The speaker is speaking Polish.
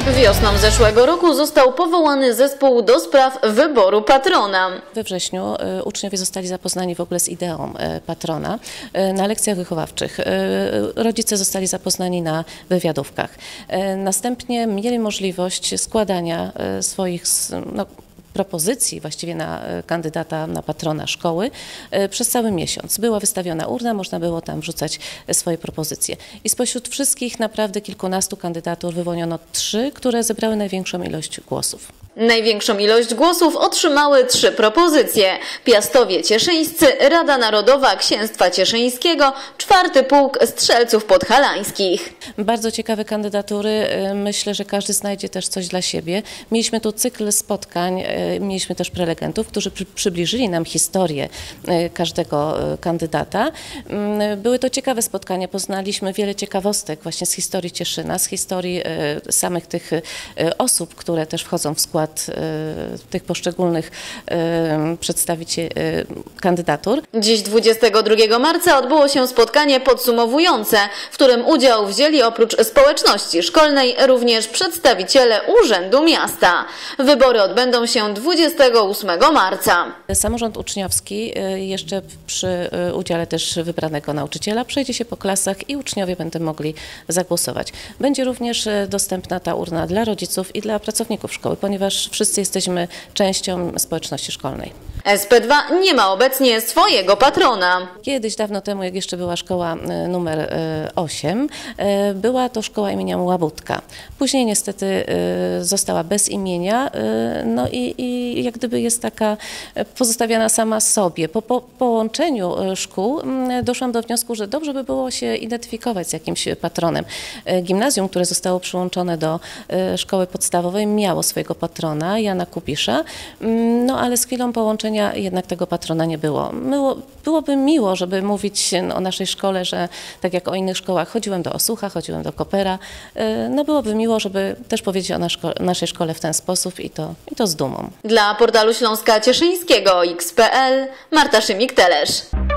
Wiosną zeszłego roku został powołany zespół do spraw wyboru patrona. We wrześniu uczniowie zostali zapoznani w ogóle z ideą patrona na lekcjach wychowawczych. Rodzice zostali zapoznani na wywiadówkach. Następnie mieli możliwość składania swoich propozycji właściwie na kandydata na patrona szkoły przez cały miesiąc. Była wystawiona urna, można było tam wrzucać swoje propozycje. I spośród wszystkich naprawdę kilkunastu kandydatur wyłoniono 3, które zebrały największą ilość głosów. Największą ilość głosów otrzymały 3 propozycje. Piastowie Cieszyńscy, Rada Narodowa Księstwa Cieszyńskiego, 4. Pułk Strzelców Podhalańskich. Bardzo ciekawe kandydatury. Myślę, że każdy znajdzie też coś dla siebie. Mieliśmy tu cykl spotkań, mieliśmy też prelegentów, którzy przybliżyli nam historię każdego kandydata. Były to ciekawe spotkania, poznaliśmy wiele ciekawostek właśnie z historii Cieszyna, z historii samych tych osób, które też wchodzą w skład tych poszczególnych przedstawicieli kandydatur. Dziś 22 marca odbyło się spotkanie podsumowujące, w którym udział wzięli oprócz społeczności szkolnej również przedstawiciele Urzędu Miasta. Wybory odbędą się 28 marca. Samorząd uczniowski jeszcze przy udziale też wybranego nauczyciela przejdzie się po klasach i uczniowie będą mogli zagłosować. Będzie również dostępna ta urna dla rodziców i dla pracowników szkoły, ponieważ wszyscy jesteśmy częścią społeczności szkolnej. SP2 nie ma obecnie swojego patrona. Kiedyś, dawno temu, jak jeszcze była szkoła numer 8, była to szkoła imienia Łabudka. Później niestety została bez imienia, no i jak gdyby jest taka pozostawiona sama sobie. Po połączeniu szkół doszłam do wniosku, że dobrze by było się identyfikować z jakimś patronem. Gimnazjum, które zostało przyłączone do szkoły podstawowej, miało swojego patrona, Jana Kupisza, no ale z chwilą połączenia jednak tego patrona nie było. Byłoby miło, żeby mówić o naszej szkole, że tak jak o innych szkołach, chodziłem do Osucha, chodziłem do Kopera. No byłoby miło, żeby też powiedzieć o naszej szkole w ten sposób i to z dumą. Dla portalu Śląska Cieszyńskiego XPL Marta Szymik-Telesz.